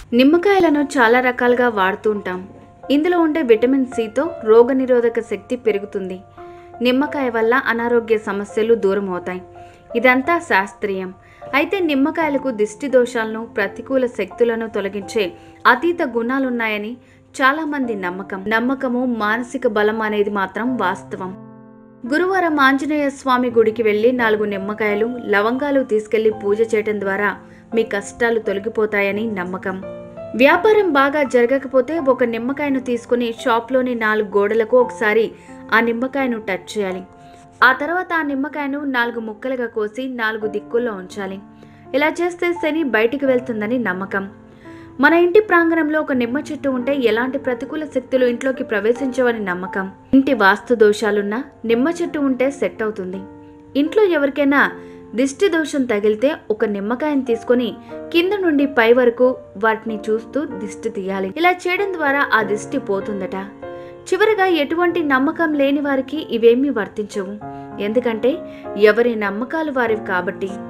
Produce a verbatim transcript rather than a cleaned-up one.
నిమ్మకాయలను చాలా రకాలుగా వాడుతూ ఉంటాం. ఇందులో ఉండే విటమిన్ సితో రోగనిరోధక శక్తి పెరుగుతుంది. నిమ్మకాయ వల్ల అనారోగ్య సమస్యలు దూరం అవుతాయి. ఇదంతా శాస్త్రీయం. అయితే నిమ్మకాయలకు దిష్టి దోషాలను, ప్రతికూల శక్తులను తొలగించే అతీత గుణాలున్నాయని చాలామంది నమ్మకం. నమ్మకము మానసిక బలం అనేది మాత్రం వాస్తవం. గురువారం ఆంజనేయ స్వామి గుడికి వెళ్ళి నాలుగు నిమ్మకాయలు, లవంగాలు తీసుకెళ్లి పూజ చేయడం ద్వారా మీ కష్టాలు తొలగిపోతాయని నమ్మకం. వ్యాపారం బాగా జరగకపోతే ఒక నిమ్మకాయను తీసుకుని షాప్లోని నాలుగు గోడలకు ఒకసారి ఆ నిమ్మకాయను టచ్ చేయాలి. ఆ తర్వాత ఆ నిమ్మకాయను నాలుగు ముక్కలుగా కోసి నాలుగు దిక్కుల్లో ఉంచాలి. ఇలా చేస్తే శని బయటికి వెళ్తుందని నమ్మకం. మన ఇంటి ప్రాంగణంలో ఒక నిమ్మ చెట్టు ఉంటే ఎలాంటి ప్రతికూల శక్తులు ఇంట్లోకి ప్రవేశించవని నమ్మకం. ఇంటి వాస్తు దోషాలున్నా నిమ్మ చెట్టు ఉంటే సెట్ అవుతుంది. ఇంట్లో ఎవరికైనా దిష్టి దోషం తగిలితే ఒక నిమ్మకాయను తీసుకొని కింద నుండి పై వరకు వాటిని చూస్తూ దిష్టి తీయాలి. ఇలా చేయడం ద్వారా ఆ దిష్టి పోతుందట. చివరిగా ఎటువంటి నమ్మకం లేని వారికి ఇవేమీ వర్తించవు. ఎందుకంటే ఎవరి నమ్మకాలు వారివి కాబట్టి.